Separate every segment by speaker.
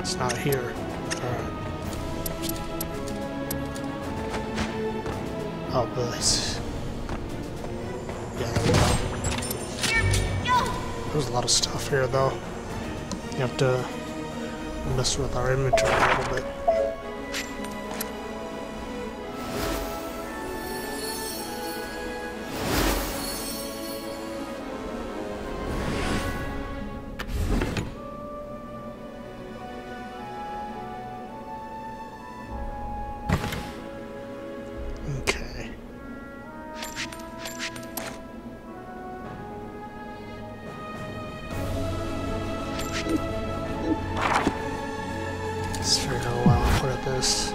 Speaker 1: It's not here. Alright. Oh, but it's... Yeah, there we go. There's a lot of stuff here, though. You have to mess with our inventory a little bit. Okay. Let's figure out where I'll put this.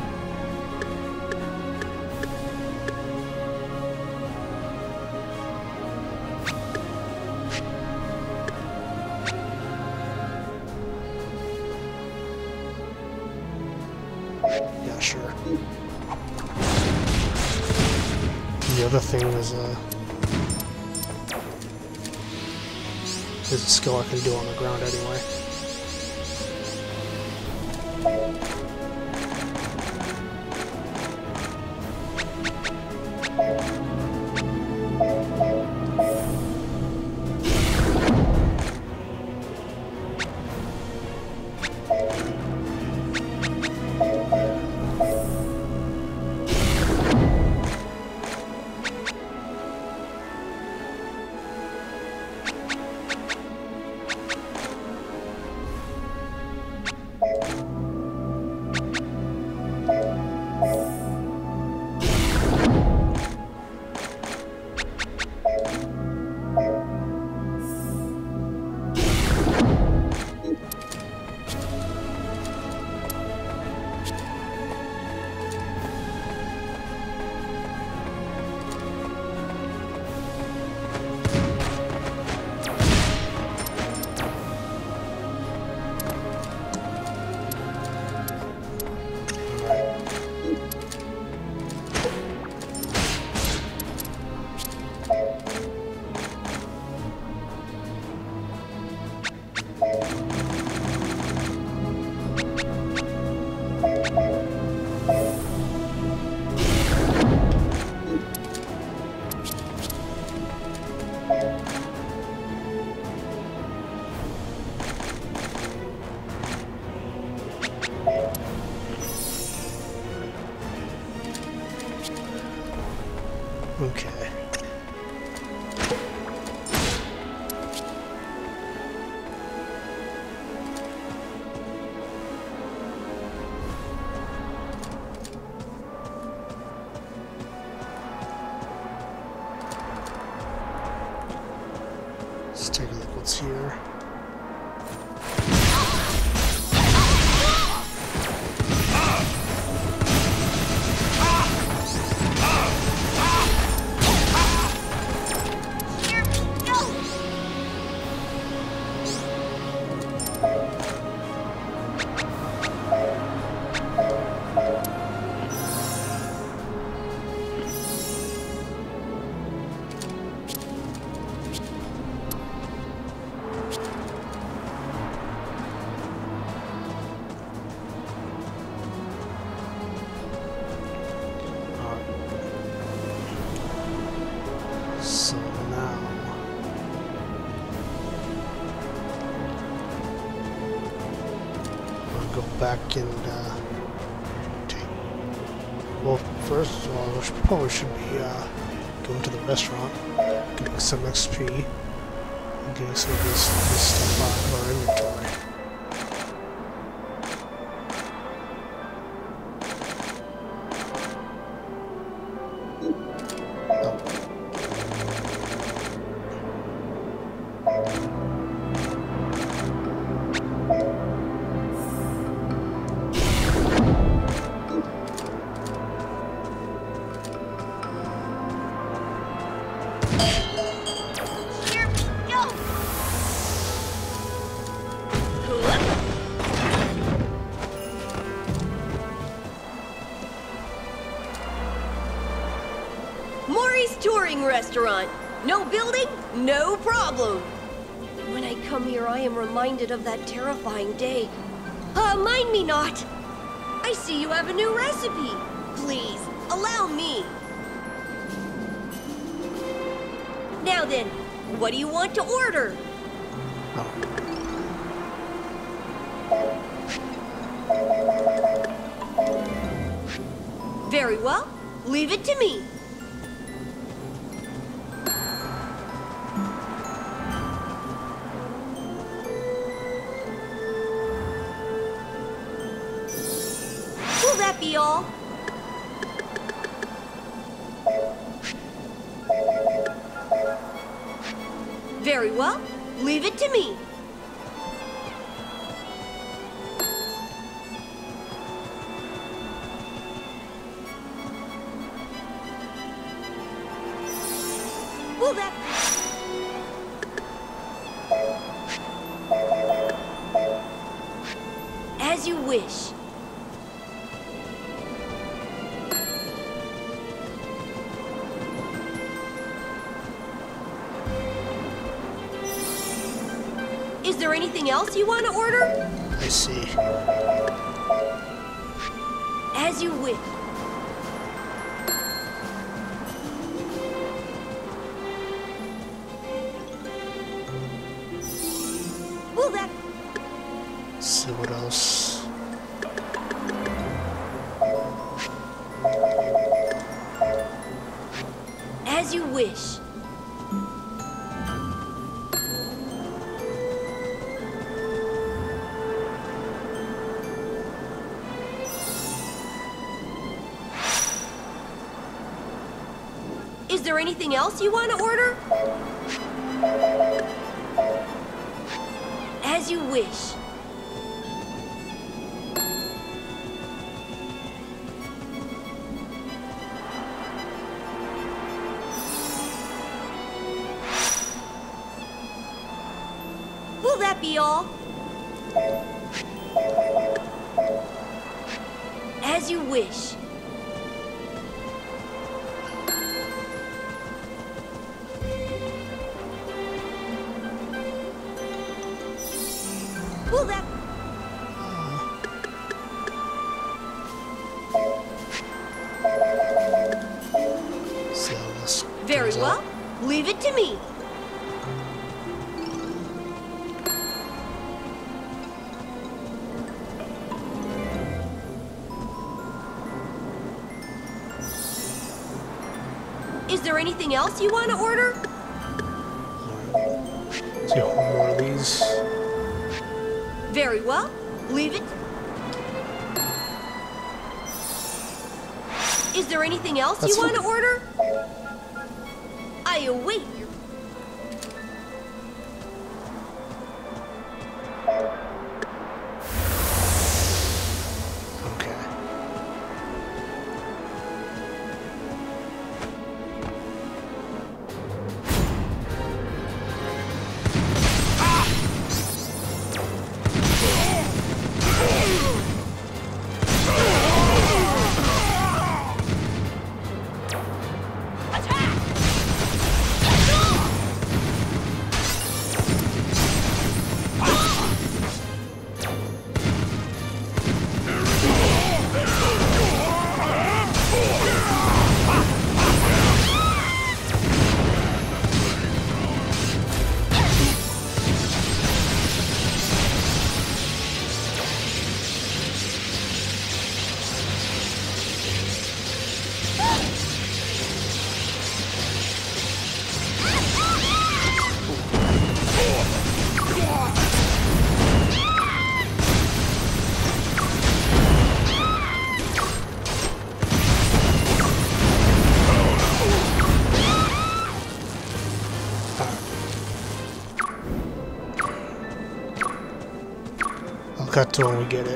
Speaker 1: Yeah, sure. The other thing is a skill I can do on the ground anyway. Okay. Let's take a look what's here. So now I'll go back and take. Well, first of all, we probably should be going to the restaurant, getting some XP, and getting some of this stuff out of our inventory.
Speaker 2: Mori's Touring Restaurant. No building, no problem. When I come here, I am reminded of that terrifying day. Mind me not. I see you have a new recipe. Please, allow me. Now then, what do you want to order? Very well. Leave it to me. Will that be all? Very well. Leave it to me. Will that... As you wish. Is there anything else you want to order?
Speaker 1: I see.
Speaker 2: As you wish. Will that...
Speaker 1: See what else.
Speaker 2: As you wish. Is there anything else you want to order? As you wish. Will that be all? As you wish. Will that...
Speaker 1: See how this
Speaker 2: Very
Speaker 1: comes
Speaker 2: well.
Speaker 1: out.
Speaker 2: Leave it to me. Is there anything else you want to order?
Speaker 1: See one more of these.
Speaker 2: Very well. Leave it. Is there anything else
Speaker 1: That's
Speaker 2: you want to
Speaker 1: fine.
Speaker 2: order? I await your...
Speaker 1: Okay. I'll cut to when we get it.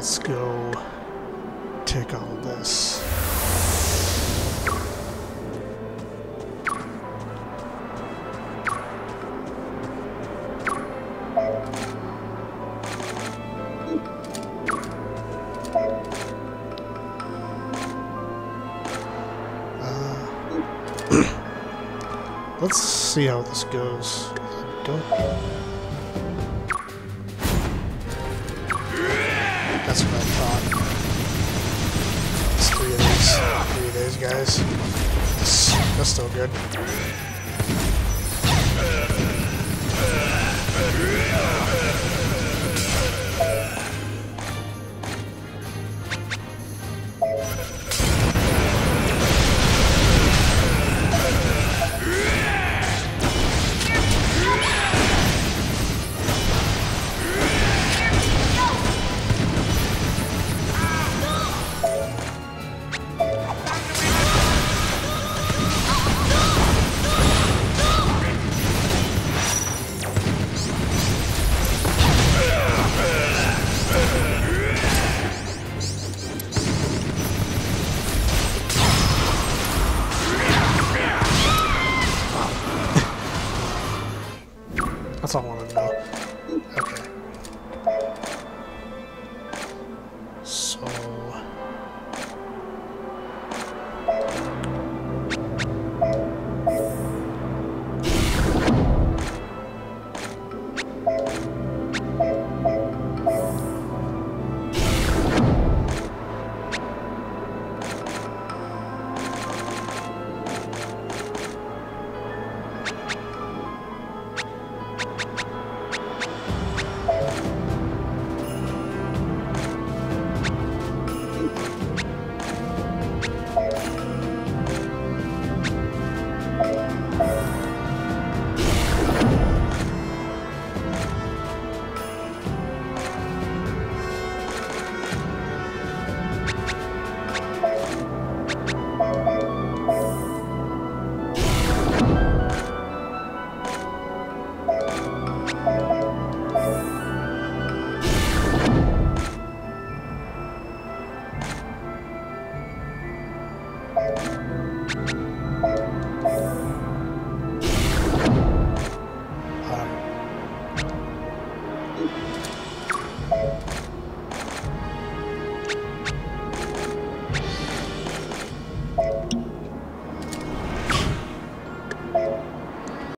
Speaker 1: let's go take all of this. Let's see how this goes. That's what I thought. It's three of these guys. That's still good.